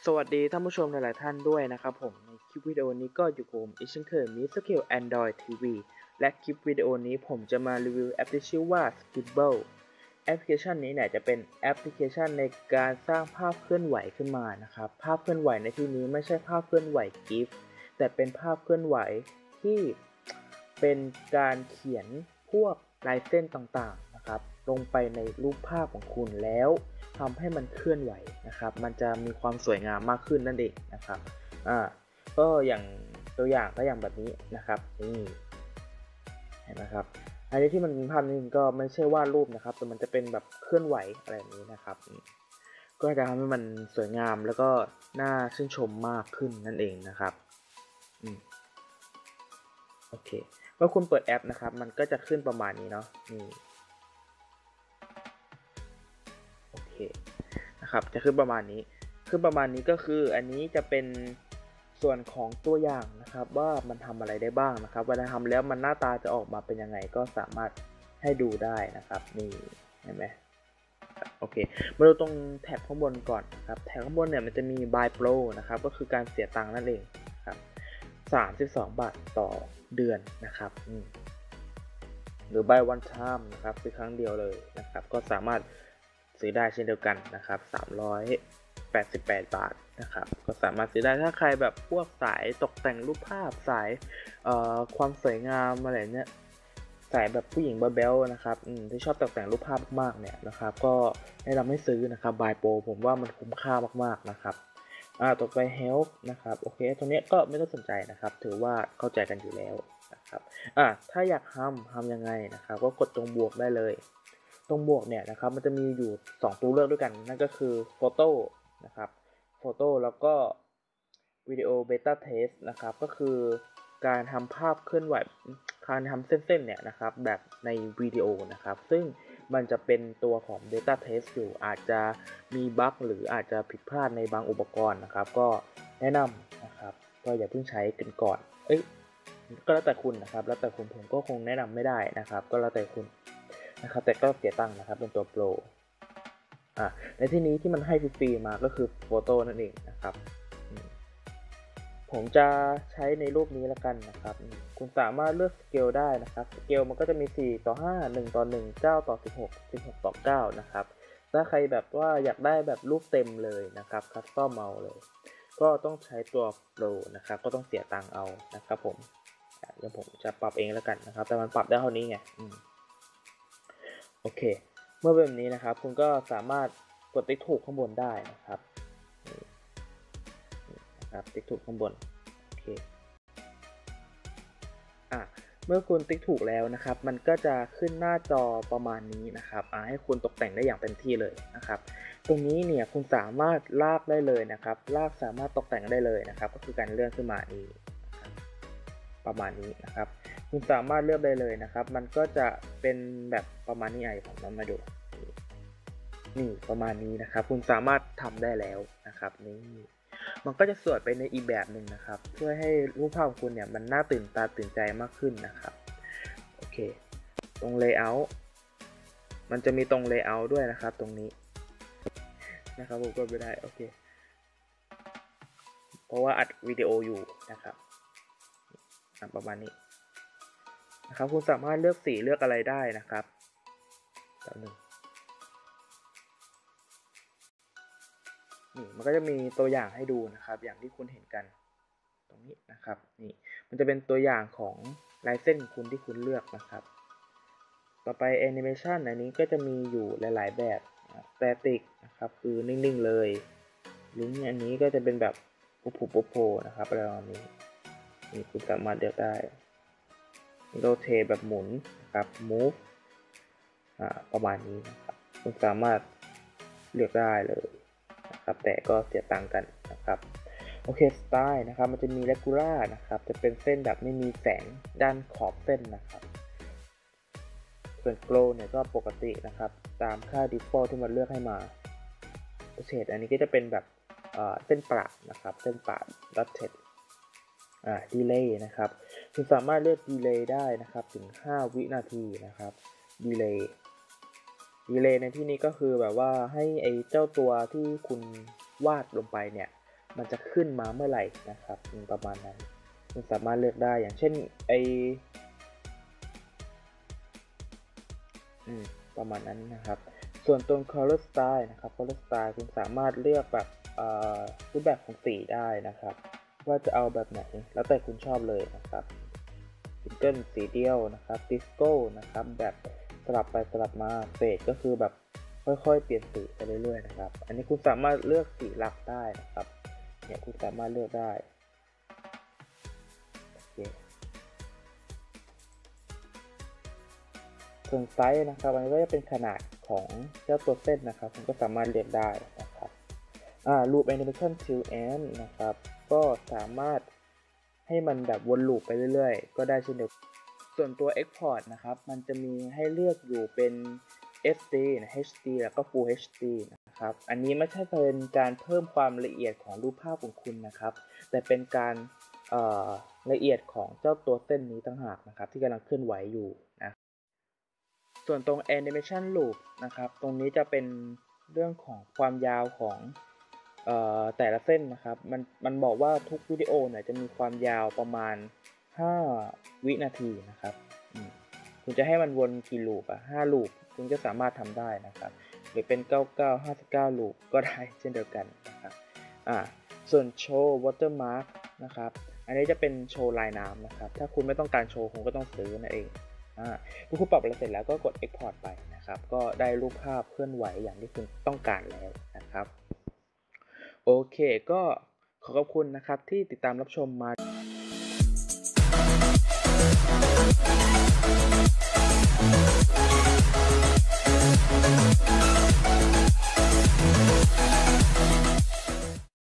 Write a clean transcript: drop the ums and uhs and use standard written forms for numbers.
สวัสดีท่านผู้ชมหลายๆท่านด้วยนะครับผมในคลิปวิดีโอนี้ก็อยู่กับผมอีกเช่นเคยมิสเตอร์เคียว Android TV และคลิปวิดีโอนี้ผมจะมารีวิวแอปที่ชื่อว่า Scribble แอปพลิเคชันนี้เนี่ยจะเป็นแอปพลิเคชันในการสร้างภาพเคลื่อนไหวขึ้นมานะครับภาพเคลื่อนไหวในที่นี้ไม่ใช่ภาพเคลื่อนไหว GIF แต่เป็นภาพเคลื่อนไหวที่เป็นการเขียนพวกลายเส้นต่างๆนะครับลงไปในรูปภาพของคุณแล้วทำให้มันเคลื่อนไหวนะครับมันจะมีความสวยงามมากขึ้นนั่นเองนะครับก็อย่างตัวอย่างก็อย่างแบบนี้นะครับนี่เห็นไหมครับอันนี้ที่มันภาพนี้ก็ไม่ใช่วาดรูปนะครับแต่มันจะเป็นแบบเคลื่อนไหวอะไรแบบนี้นะครับก็จะทำให้มันสวยงามแล้วก็น่าชื่นชมมากขึ้นนั่นเองนะครับโอเคเมื่อคุณเปิดแอปนะครับมันก็จะขึ้นประมาณนี้เนาะนี่โอเคนะครับจะขึ้นประมาณนี้ก็คืออันนี้จะเป็นส่วนของตัวอย่างนะครับว่ามันทำอะไรได้บ้างนะครับเวลาทำแล้วมันหน้าตาจะออกมาเป็นยังไงก็สามารถให้ดูได้นะครับนี่เห็นไหมโอเคมาดูตรงแท็บข้างบนก่อนนะครับแท็บข้างบนเนี่ยมันจะมี Buy Pro นะครับก็คือการเสียตังค์นั่นเองครับ32 บาทต่อเดือนนะครับหรือ Buy One Time นะครับซื้อครั้งเดียวเลยนะครับก็สามารถซื้อได้เช่นเดียวกันนะครับ388 บาทนะครับก็สามารถซื้อได้ถ้าใครแบบพวกสายตกแต่งรูปภาพสายความสวยงามอะไรเนี้ยสายแบบผู้หญิงเบลนะครับที่ชอบตกแต่งรูปภาพมากเนี่ยนะครับก็แนะนำให้ซื้อนะครับ Buy Pro ผมว่ามันคุ้มค่ามากๆนะครับต่อไป Help นะครับโอเคตัวนี้ก็ไม่ต้องสนใจนะครับถือว่าเข้าใจกันอยู่แล้วนะครับถ้าอยากทำยังไงนะครับก็กดตรงบวกได้เลยตรงบวกเนี่ยนะครับมันจะมีอยู่2ตัวเลือกด้วยกันนั่นก็คือโฟโต้นะครับโฟโต้แล้วก็วิดีโอเบต้าเทสนะครับก็คือการทำภาพเคลื่อนไหวการทำเส้นๆเนี่ยนะครับแบบในวิดีโอนะครับซึ่งมันจะเป็นตัวของ Beta Test อยู่อาจจะมีบั๊กหรืออาจจะผิดพลาดในบางอุปกรณ์นะครับก็แนะนำนะครับก็อย่าเพิ่งใช้กันก่อนก็แล้วแต่คุณนะครับแล้วแต่คุณผมก็คงแนะนำไม่ได้นะครับก็แล้วแต่คุณนะครับแต่ก็เสียตังค์นะครับเป็นตัวโปรในที่นี้ที่มันให้ฟรีๆมาก็คือโฟโต้นั่นเองนะครับผมจะใช้ในรูปนี้แล้วกันนะครับคุณสามารถเลือกสเกลได้นะครับสเกลมันก็จะมี4:5 1:1 9:16 16:9นะครับถ้าใครแบบว่าอยากได้แบบรูปเต็มเลยนะครับคัสตอมเอาเลยก็ต้องใช้ตัวโปรนะครับก็ต้องเสียตังค์เอานะครับผมเดี๋ยวผมจะปรับเองแล้วกันนะครับแต่มันปรับได้เท่านี้ไงโอเคเมื่อเป็นแบบนี้นะครับคุณก็สามารถกดติ๊กถูกข้างบนได้นะครับติ๊กถูกข้างบนโอเคเมื่อคุณติ๊กถูกแล้วนะครับมันก็จะขึ้นหน้าจอประมาณนี้นะครับให้คุณตกแต่งได้อย่างเต็มที่เลยนะครับตรงนี้เนี่ยคุณสามารถลากได้เลยนะครับลากสามารถตกแต่งได้เลยนะครับก็คือการเลื่อนขึ้นมานี้ประมาณนี้นะครับคุณสามารถเลือกได้เลยนะครับมันก็จะเป็นแบบประมาณนี้ผมมาดูนี่ประมาณนี้นะครับคุณสามารถทำได้แล้วนะครับนี่มันก็จะสวยไปในอีกแบบหนึ่งนะครับเพื่อให้รูปภาพของคุณเนี่ยมันน่าตื่นตาตื่นใจมากขึ้นนะครับโอเคตรง layout มันจะมีตรง layout ด้วยนะครับตรงนี้นะครับผมกดไม่ได้โอเคเพราะว่าอัดวิดีโออยู่นะครับประมาณนี้นะครับคุณสามารถเลือกสีเลือกอะไรได้นะครับนี่มันก็จะมีตัวอย่างให้ดูนะครับอย่างที่คุณเห็นกันตรงนี้นะครับนี่มันจะเป็นตัวอย่างของลายเส้นคุณที่คุณเลือกนะครับต่อไปแอนิเมชันอันนี้ก็จะมีอยู่หลายๆแบบสแตติกนะครับคือนิ่งๆเลยลิงก์อันนี้ก็จะเป็นแบบโผล่นะครับอะไรแบบนี้นี่คุณสามารถเลือกได้โรเทตแบบหมุนนะครับ move ประมาณนี้นะครับคุณสามารถเลือกได้เลยนะครับแต่ก็เสียตังค์กันนะครับโอเคสไตล์นะครับมันจะมี regular นะครับจะเป็นเส้นแบบไม่มีแสงด้านขอบเส้นนะครับส่วน glow เนี่ยก็ปกตินะครับตามค่า default ที่มันเลือกให้มาเฉดอันนี้ก็จะเป็นแบบเส้นประนะครับเส้นประ dotted delay นะครับคุณสามารถเลือก delay ได้นะครับถึง5 วินาทีนะครับ delay ในที่นี้ก็คือแบบว่าให้ไอ้เจ้าตัวที่คุณวาดลงไปเนี่ยมันจะขึ้นมาเมื่อไหร่นะครับประมาณนั้นคุณสามารถเลือกได้อย่างเช่นประมาณนั้นนะครับส่วนตัว color style นะครับ color style คุณสามารถเลือกแบบรูปแบบของสีได้นะครับว่าจะเอาแบบไหนแล้วแต่คุณชอบเลยนะครับซิงเกิลสีเดียวนะครับดิสโก้นะครับแบบสลับไปสลับมาเฟดก็คือแบบค่อยๆเปลี่ยนสีไปเรื่อยๆนะครับอันนี้คุณสามารถเลือกสีหลักได้นะครับเนี่ยคุณสามารถเลือกได้โอเคส่วนไซส์นะครับอันนี้ก็จะเป็นขนาดของเจ้าตัวเส้นนะครับคุณก็สามารถเลือกได้นะครับloop animation till end นะครับก็สามารถให้มันแบบวนลูปไปเรื่อยๆก็ได้เช่นเดียวกันส่วนตัว export นะครับมันจะมีให้เลือกอยู่เป็น SD HD แล้วก็ Full HD นะครับอันนี้ไม่ใช่เป็นการเพิ่มความละเอียดของรูปภาพของคุณนะครับแต่เป็นการละเอียดของเจ้าตัวเส้นนี้ต่างหากนะครับที่กำลังเคลื่อนไหวอยู่นะส่วนตรง Animation Loop นะครับตรงนี้จะเป็นเรื่องของความยาวของแต่ละเส้นนะครับมันบอกว่าทุกวิดีโอเนี่ยจะมีความยาวประมาณ5 วินาทีนะครับคุณจะให้มันวนกี่ลูป5 ลูปคุณก็สามารถทำได้นะครับหรือเป็น99 59 ลูปก็ได้เช่นเดียวกันนะครับส่วนโชว์ watermark นะครับอันนี้จะเป็นโชว์ลายน้ำนะครับถ้าคุณไม่ต้องการโชว์คุณก็ต้องซื้อนั่นเองเมื่อคุณปรับอะไรเสร็จแล้วก็กด export ไปนะครับก็ได้รูปภาพเคลื่อนไหวอย่างที่คุณต้องการแล้วนะครับโอเคก็ขอบคุณนะครับที่ติดตามรับชมมา